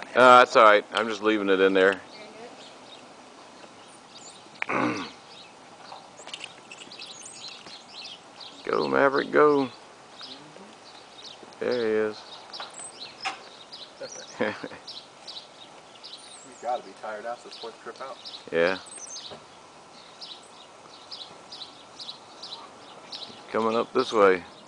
That's alright. I'm just leaving it in there. Go, Maverick, go. There he is. You gotta be tired out, so fourth trip out. Yeah. Coming up this way.